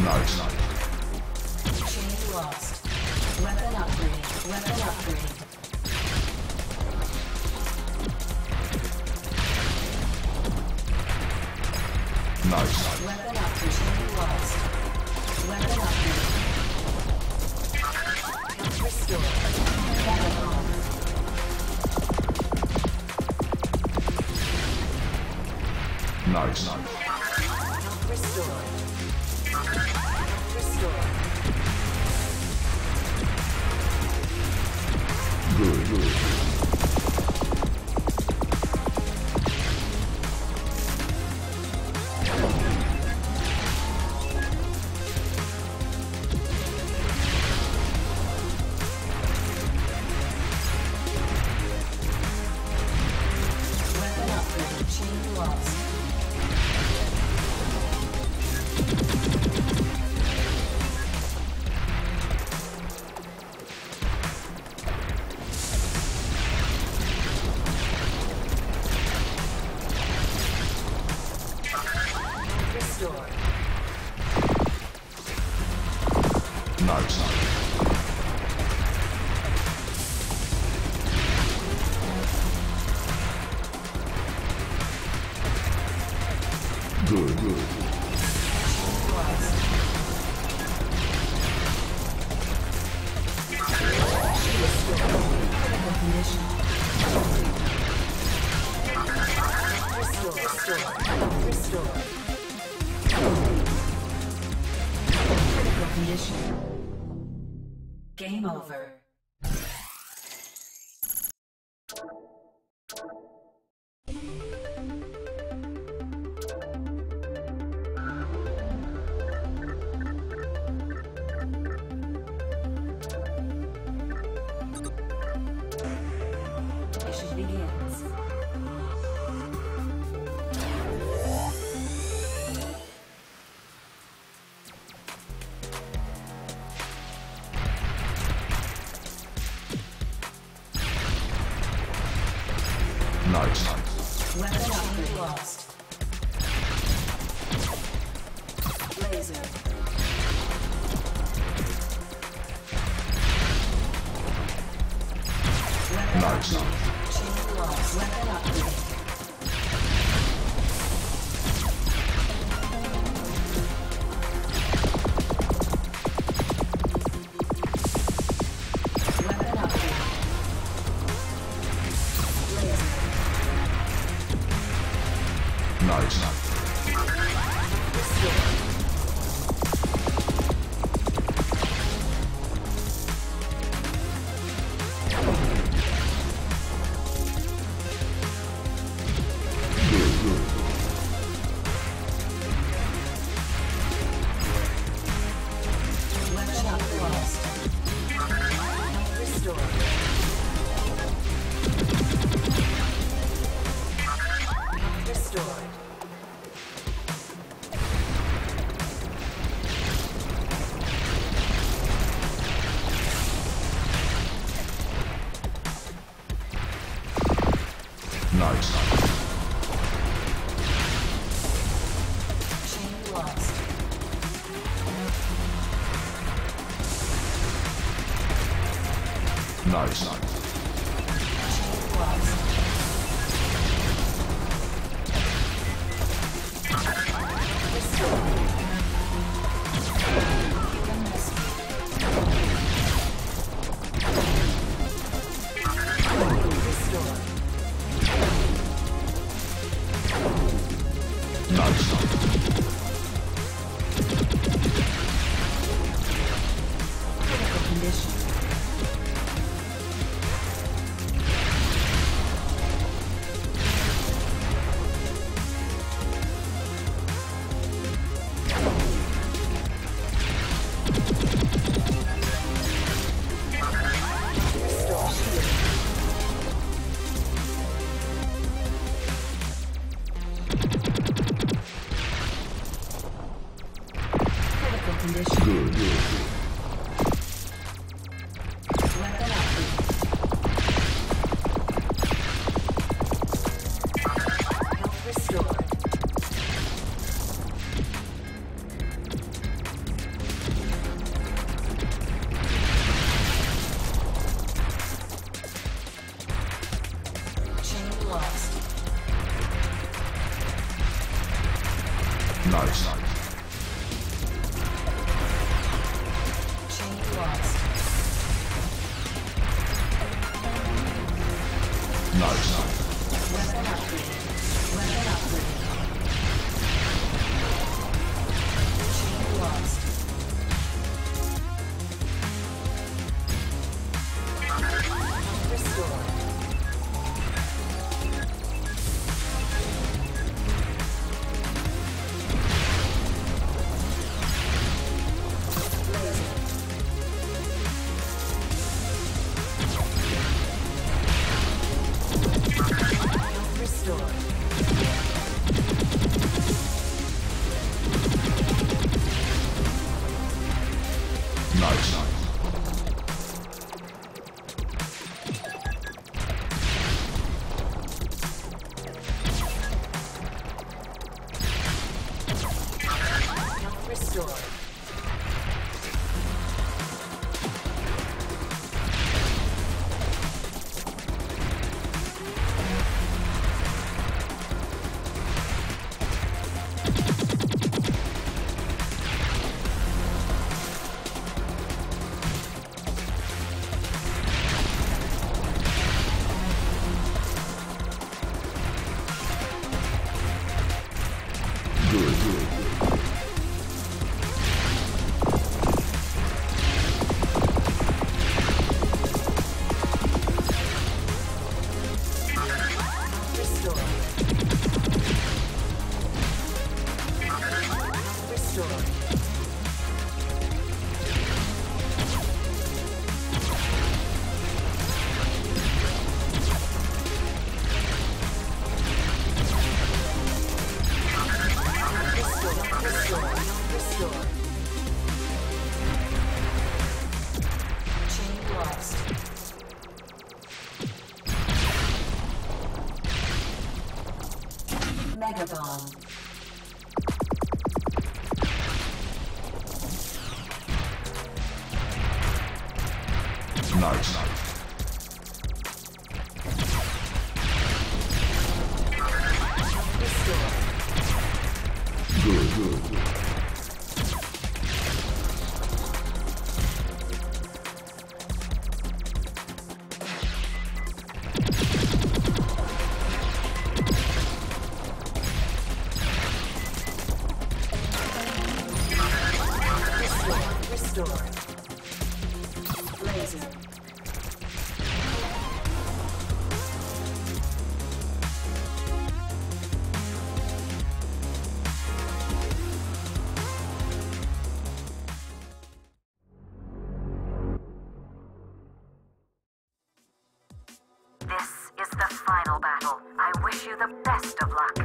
Nice. Chain lost. Weapon upgrade. Weapon upgrade. Nice. Weapon upgrade. Chain lost. Weapon upgrade. Restore. Weapon on. Nice. Restore. Restore. Good. Weapon upgrade. Chain lost. Restore. Nice. Good. Lost. Restore. Critical condition. Restore. Critical condition. Game over. Mission begins. Nice. Weapon upgrade lost. Laser. Weapon Nice. upgrade. Chain lost. Weapon upgrade. Weapon upgrade. Laser. Nice. Restore. Good. Weapon upgrade lost. Restore. Restored. Nice. Chain lost. Nice. Chain lost. Restore. Human rescue. Restore. Nice. Critical condition. Restore shield. Critical condition. Good. Weapon upgrade. Health restored. Nice. Chain lost. Nice. Weapon upgrade. Weapon upgrade. Chain lost. Restore. Restore. Nice. Restore. Good, good. Restore. Restore. Restore. Restore. Chain lost. Mega bomb. Nice. Restore. Good, good. Restore. Blazing. This is the final battle. I wish you the best of luck.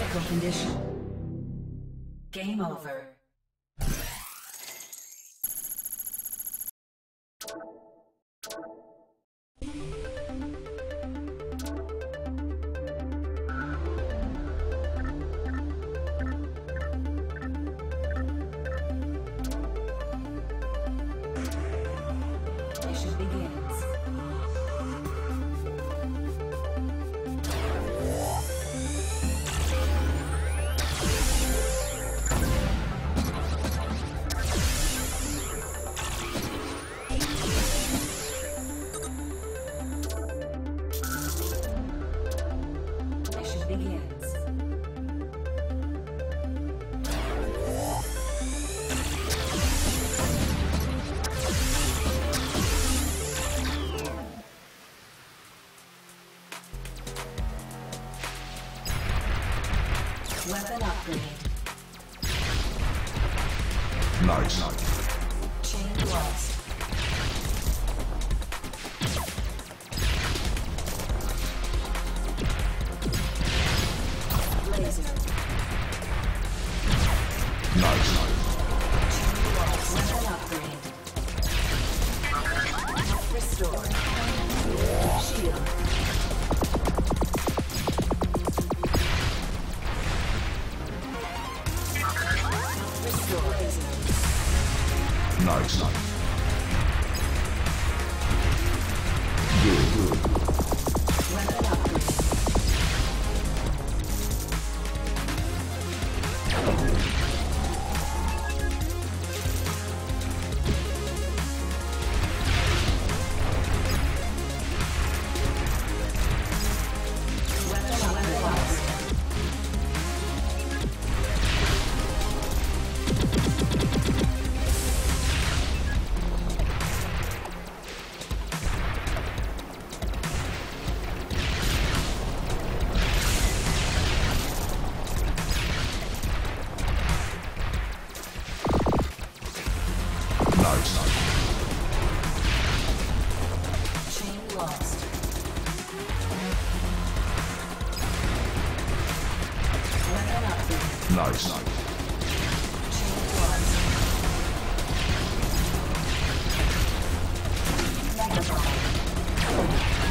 Critical condition. Game over. Mission begins. Mission begins. Weapon upgrade. Nice. Chain lost. Laser. Nice. Chain lost. Weapon upgrade. Restore. Shield. Restore. Laser. Nice. Good. Weapon upgrade. Weapon lost. Nice. Chain lost. Weapon upgrade. Nice. Chain lost. Megaphone.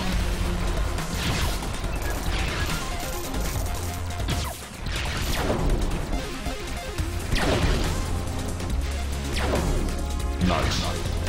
Nice.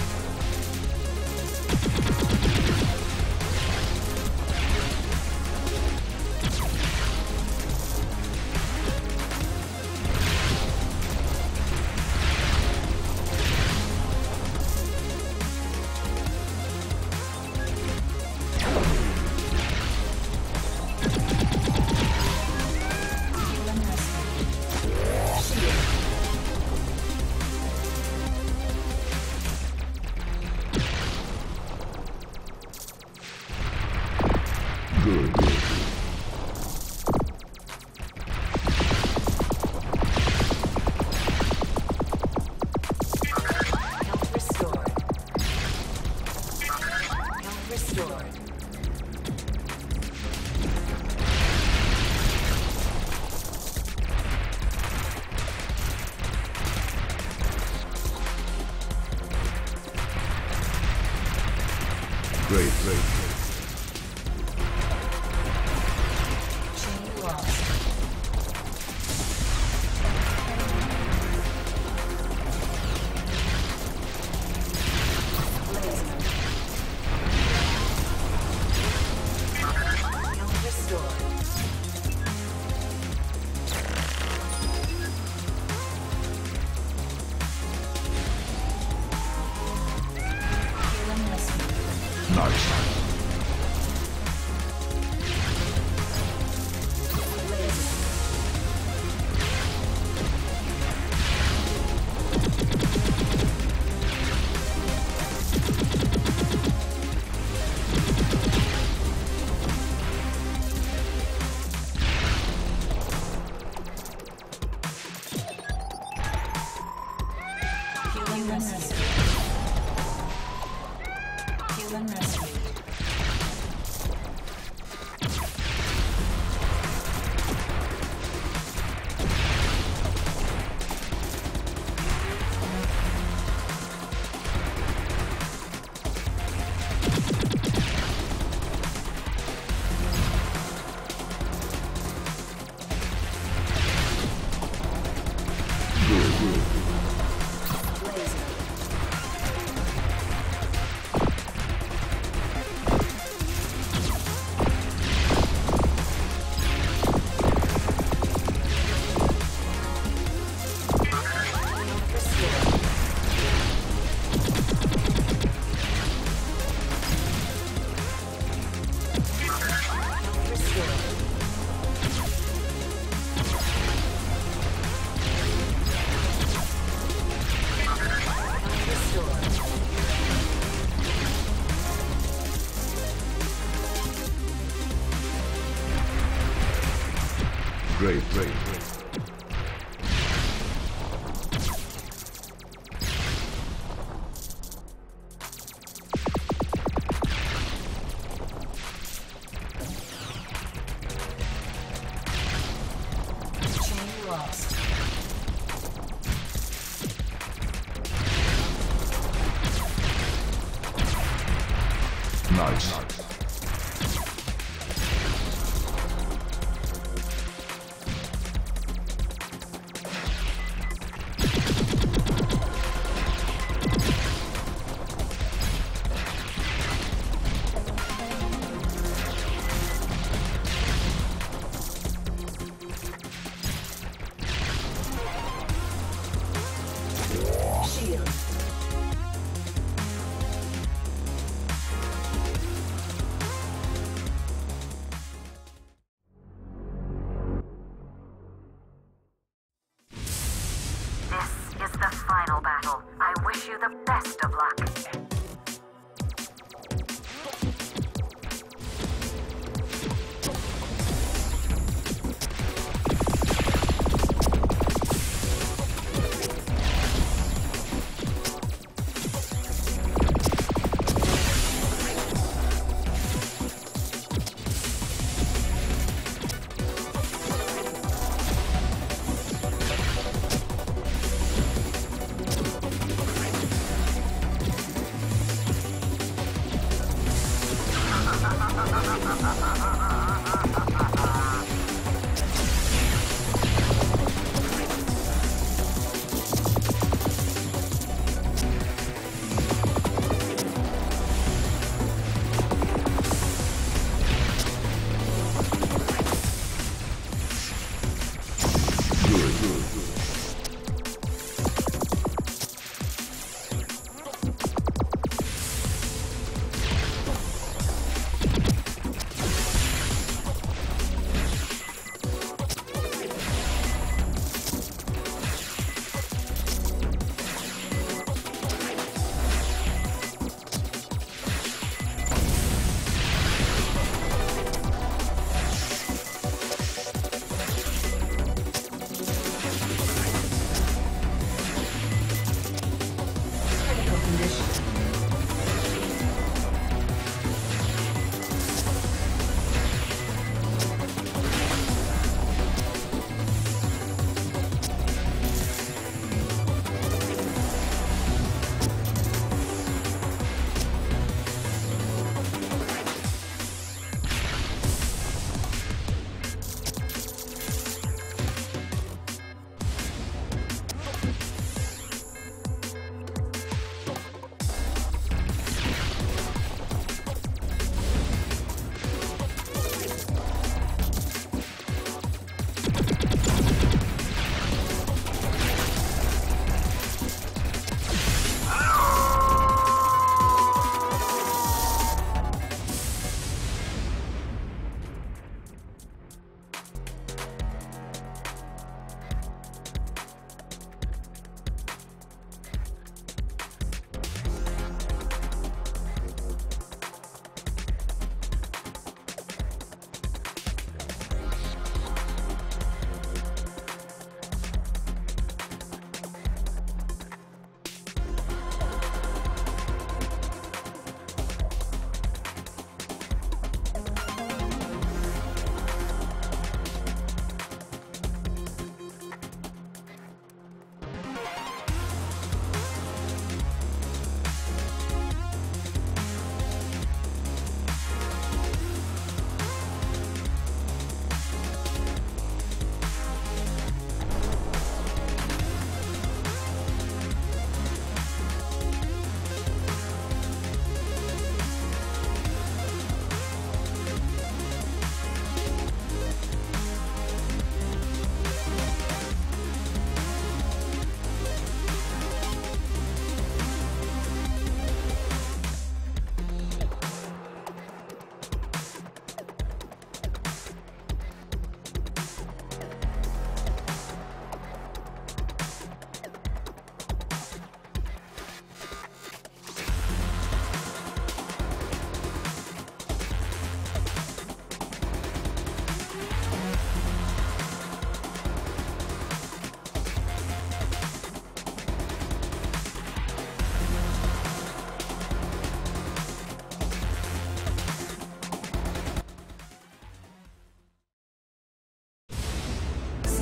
Human rescue. Shield. Good. Health restored. Health restored. Great. Chain lost. Laser. Health restored. Human rescue. Nice. Laser. Human rescue. Human rescue. Great. Chain lost. Nice. Shield. This is the final battle. I wish you the best of luck.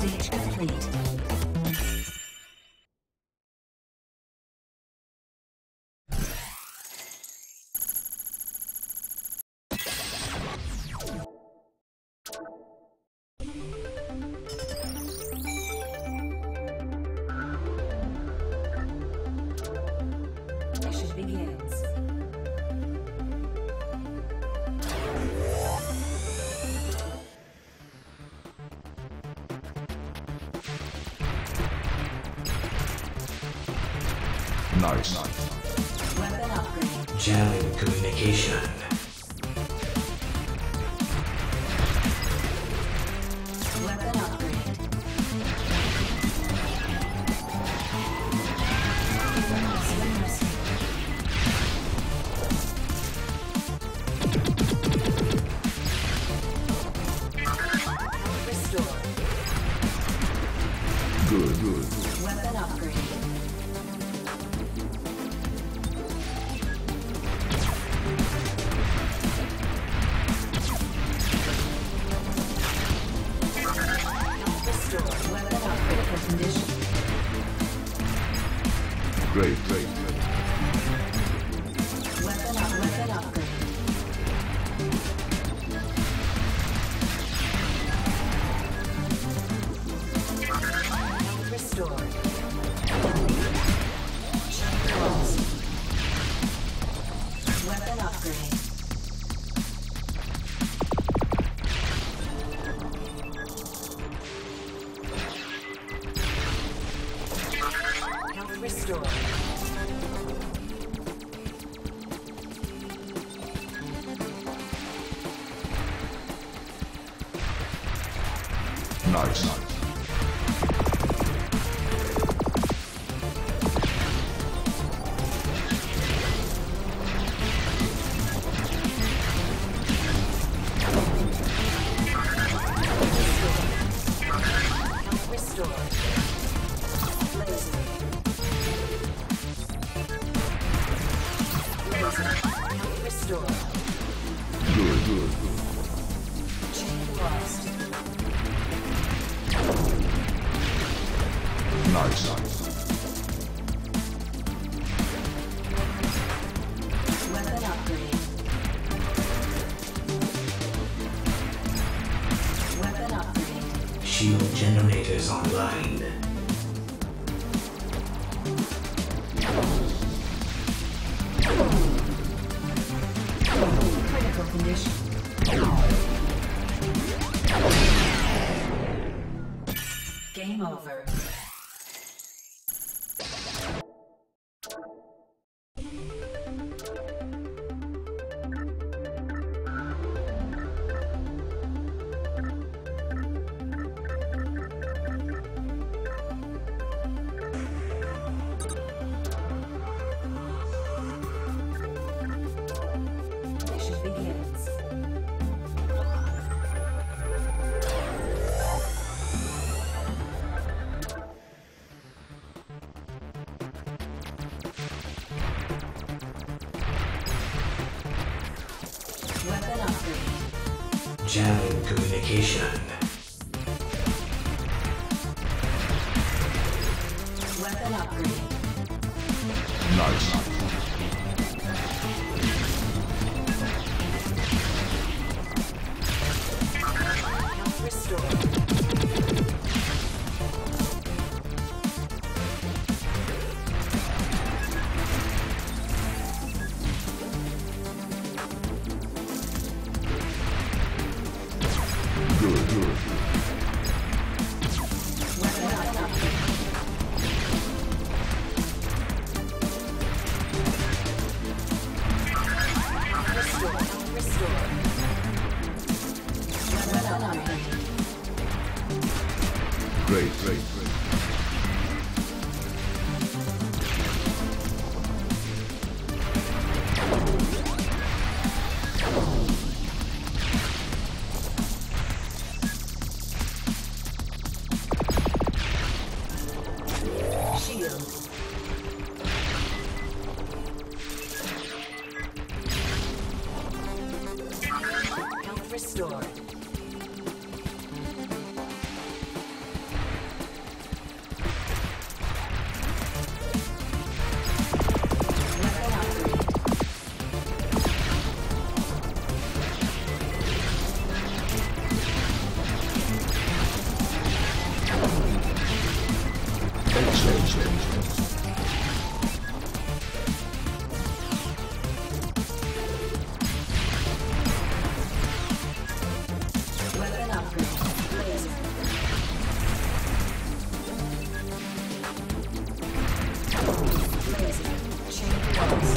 Stage complete. Mission begins. Nice. Weapon upgrade. Jamming communication. Weapon upgrade. Restore. Good. Weapon upgrade. Restore. Weapon upgrade for condition. Great. Weapon upgrade. Restore. Lost. Weapon upgrade. Health restore. Nice. Health restore. Laser. Health restore. Good. Chain lost. Nice. Weapon upgrade. Weapon upgrade. Shield generators online. Critical condition. Game over. Mission begins. Weapon upgrade. Jamming communication. Weapon upgrade. Nice. Health restore. Good. Weapon upgrade. Restore. Weapon upgrade. Great. Shield. Health restored. Weapon upgrade. Laser. Laser. Chain walls.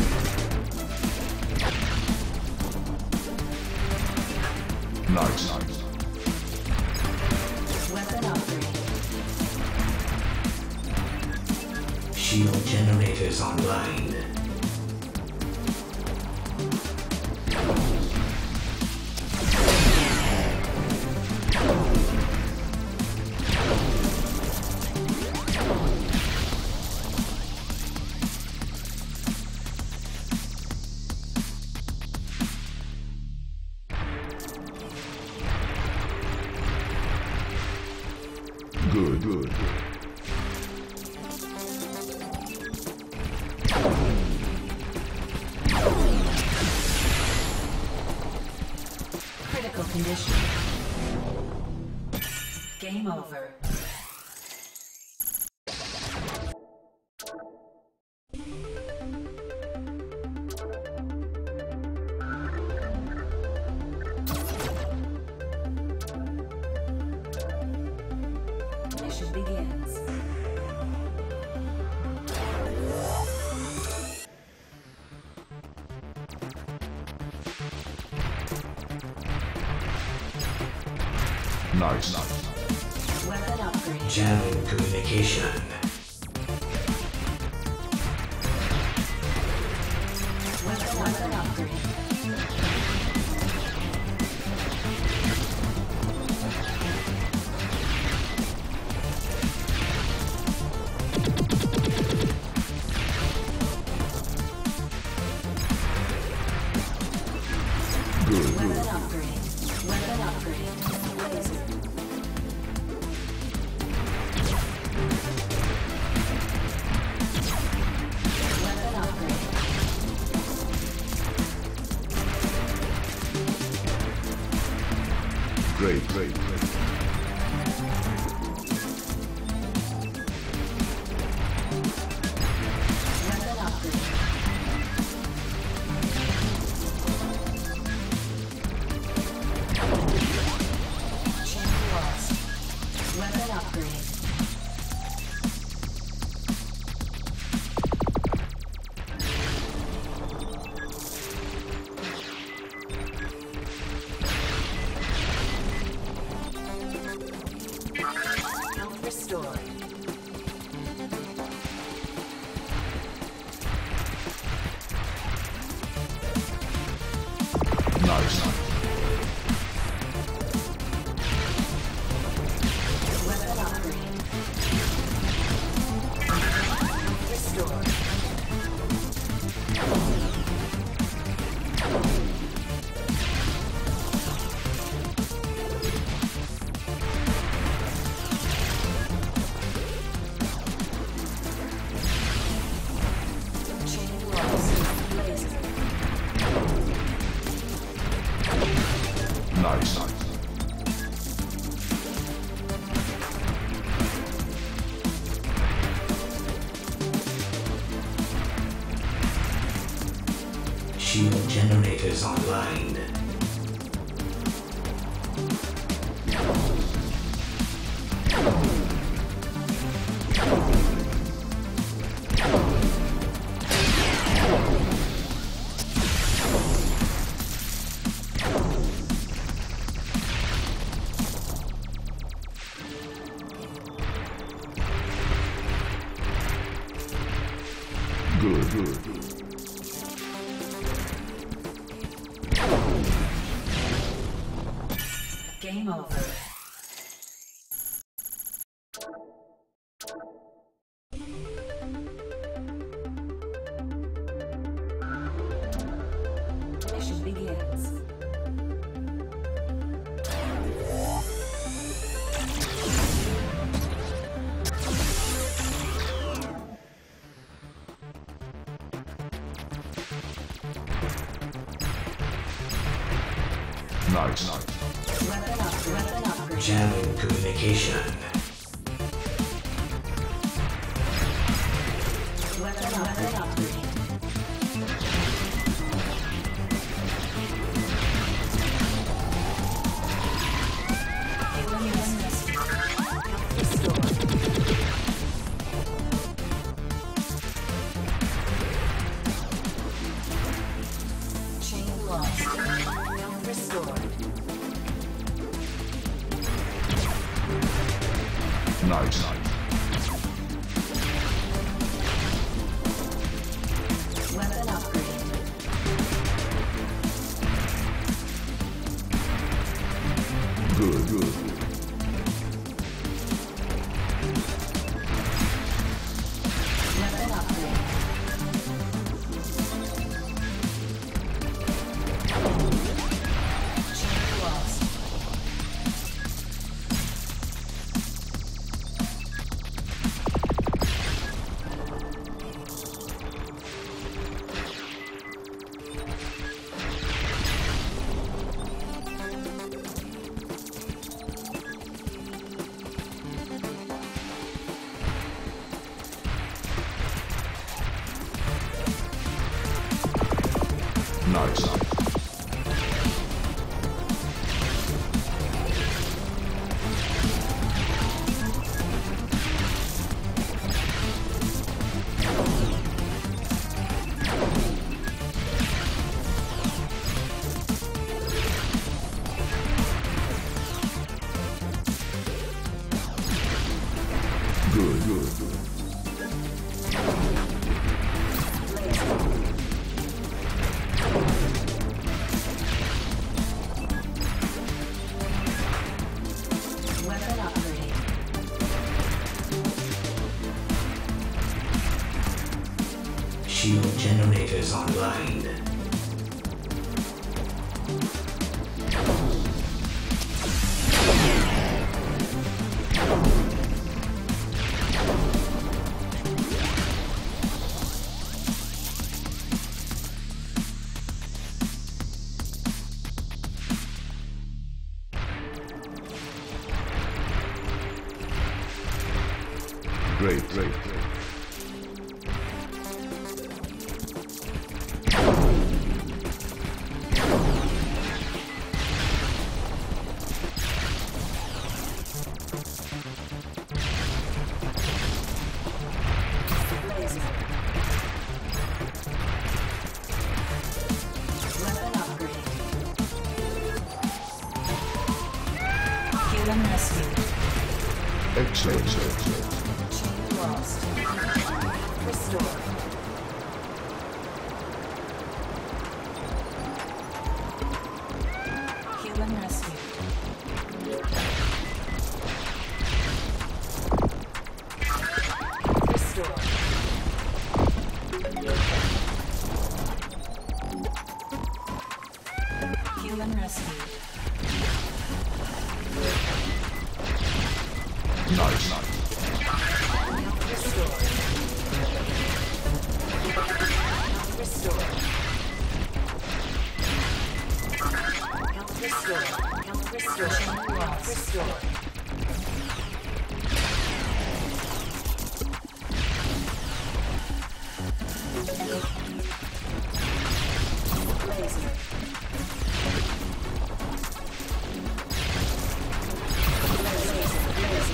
Nice. Weapon upgrade. Shield generators online. Good. Critical condition. Game over. Mission begins. Nice. Weapon upgrade. Jamming communication. Weapon upgrade. Good. Weapon upgrade. Weapon upgrade. Laser. Weapon upgrade. Great. Weapon upgrade. Chain lost. Weapon upgrade. Health restored. Nice. Weapon upgrade. Restored. Chain lost. Laser. Nice. Shield generators online. Good. Game over. Mission begins. Nice. Weapon upgrade. Jamming communication. Weapon upgrade. Alien rescue. Restore. Chain lost. Restored. Nice. Weapon upgrade. Good. Weapon upgrade. Chain lost. Nice. Good. Weapon upgrade. Shield generators online. Great. Laser. Weapon upgrade. Human rescue. Excellent. Chain lost. Restore. Human rescue. Restore. Human rescue. Nice. Restore. Restore. Restore. Restore. Chain lost. Restore. Laser. Laser.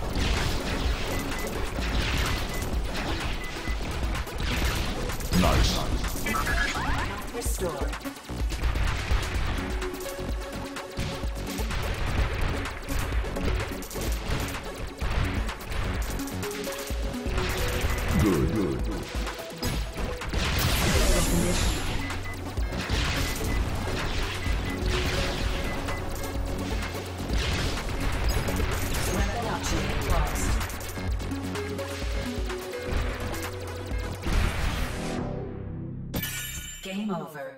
Nice. Restore. Good. Weapon option lost. Game over.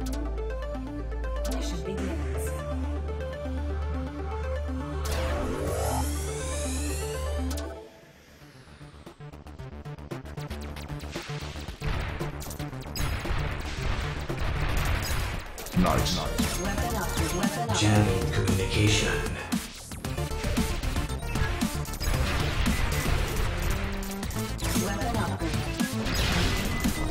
Mission begins. Nice. Weapon upgrade. Weapon upgrade. Jamming communication. Weapon upgrade.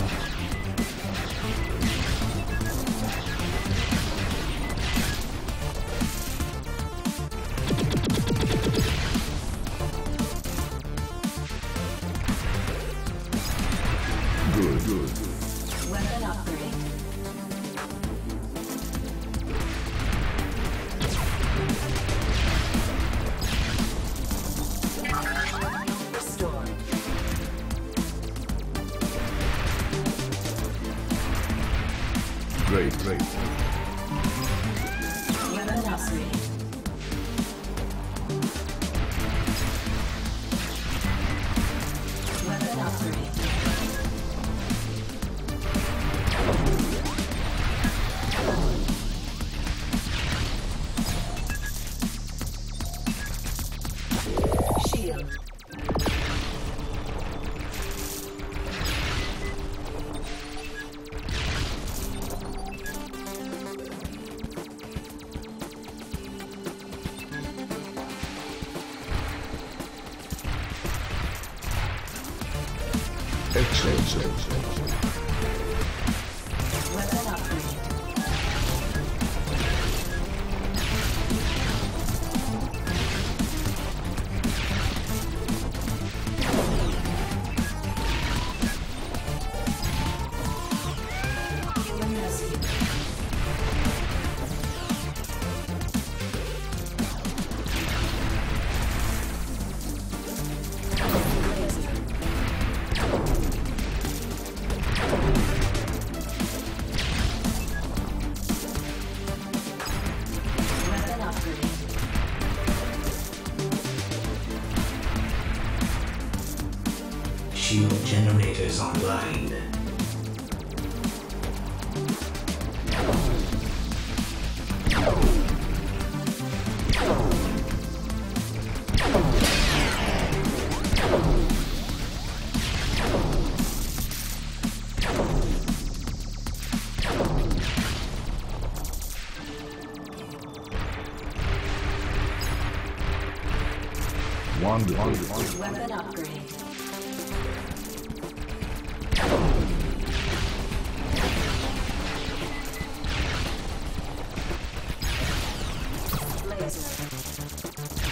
Good. Weapon upgrade. Restore. Great. Weapon upgrade. Weapon upgrade. Shield. Excellent. Weapon upgrade. Human rescue. Weapon upgrade. Shield generators online. Wonderful. Weapon upgrade. Laser.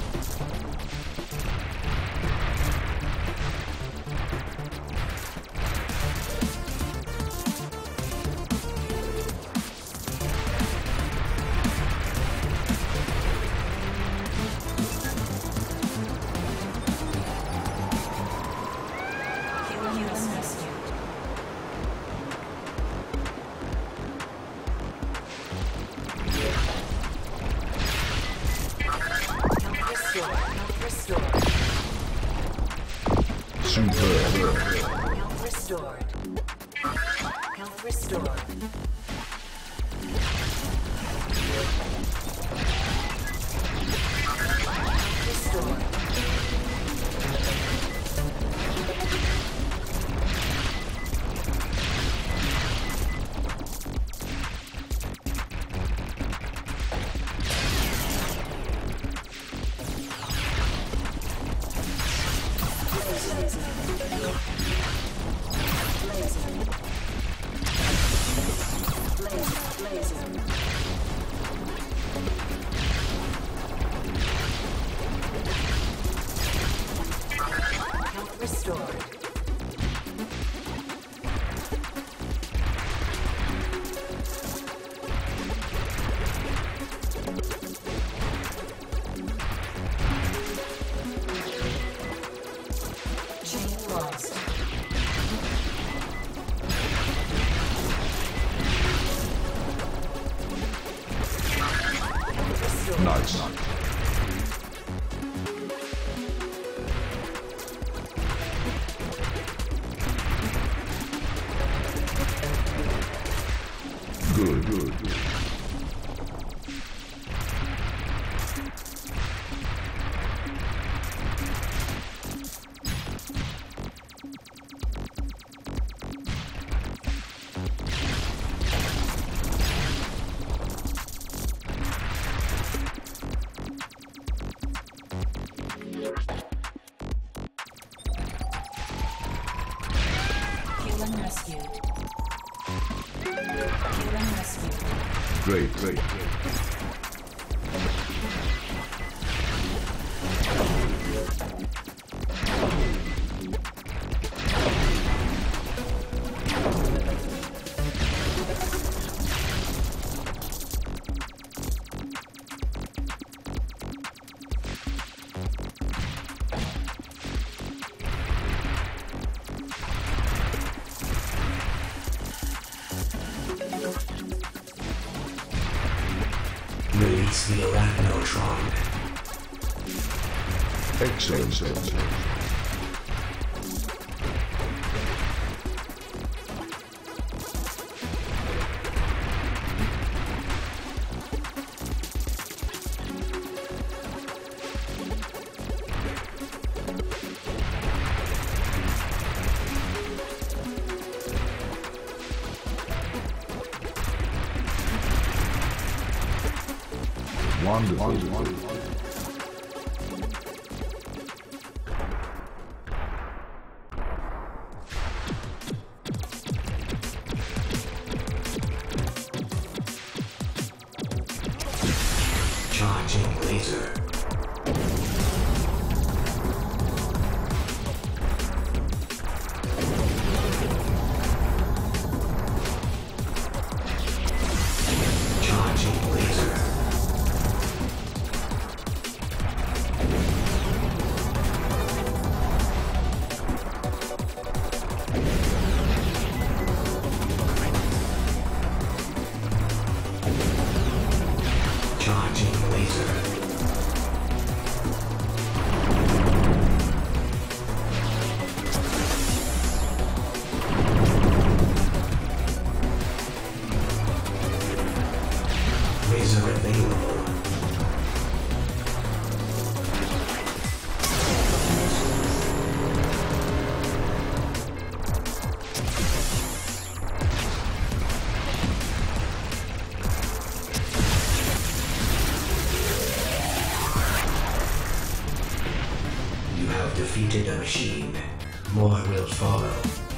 Human units rescued. Health restored. Health restored. Superb. Health restored. Health restored. Health restored. Health restored. Chain lost. Restored. Nice. Good. Great, great. Release the Arachnotron. Excellent. Wonderful. Charging laser. Charging laser. Charging laser. Laser available. You have defeated a machine. More will follow.